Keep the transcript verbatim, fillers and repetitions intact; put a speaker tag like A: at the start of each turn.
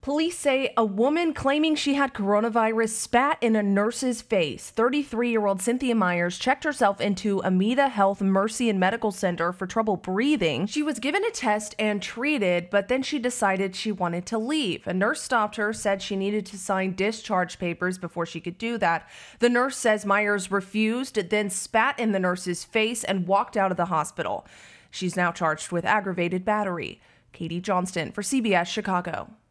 A: Police say a woman claiming she had coronavirus spat in a nurse's face. thirty-three-year-old Cynthia Myers checked herself into Amida Health Mercy and Medical Center for trouble breathing. She was given a test and treated, but then she decided she wanted to leave. A nurse stopped her, said she needed to sign discharge papers before she could do that. The nurse says Myers refused, then spat in the nurse's face and walked out of the hospital. She's now charged with aggravated battery. Katie Johnston for C B S Chicago.